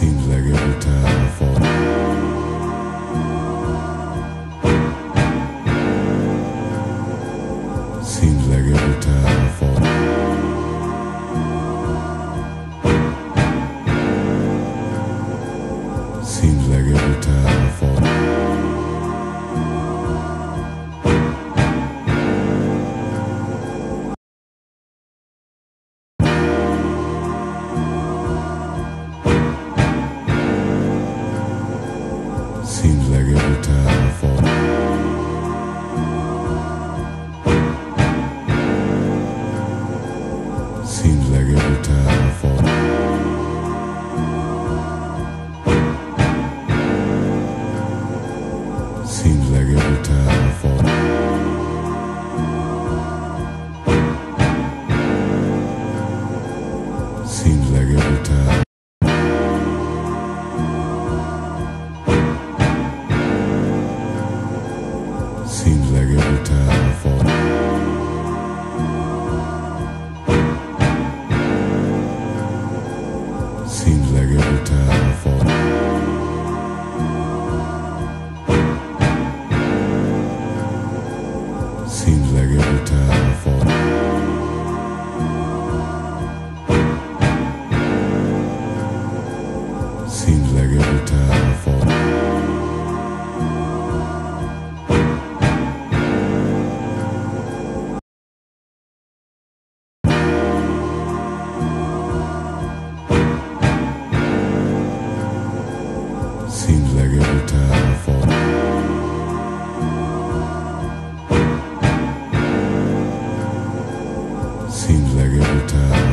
Seems like every time I fall. Seems like every time I fall. Seems like every time I fall. Seems like every time I fall. Seems like every time I fall. Seems like every time I fall. Seems like every time. Seems like every time I fall. Seems like every time I fall. Seems like every time I fall. Seems like every time I fall. Seems like every time I fall. Seems like every time.